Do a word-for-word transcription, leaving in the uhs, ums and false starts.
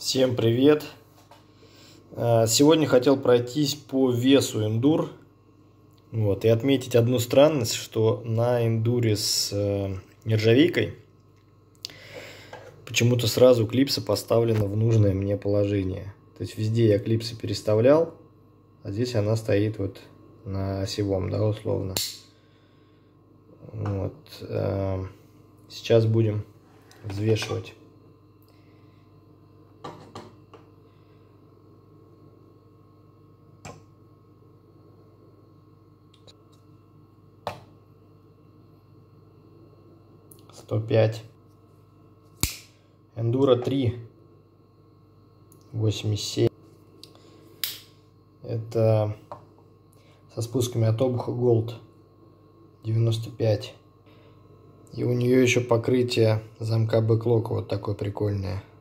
Всем привет! Сегодня хотел пройтись по весу Endure, вот, и отметить одну странность, что на Endure с нержавейкой почему-то сразу клипса поставлена в нужное мне положение. То есть везде я клипсы переставлял, а здесь она стоит вот на осевом, да, условно. Вот. Сейчас будем взвешивать. сто пять. Enduro три. восемьдесят семь. Это со спусками от обуха Gold. девяносто пять. И у нее еще покрытие замка бэклока вот такое прикольное.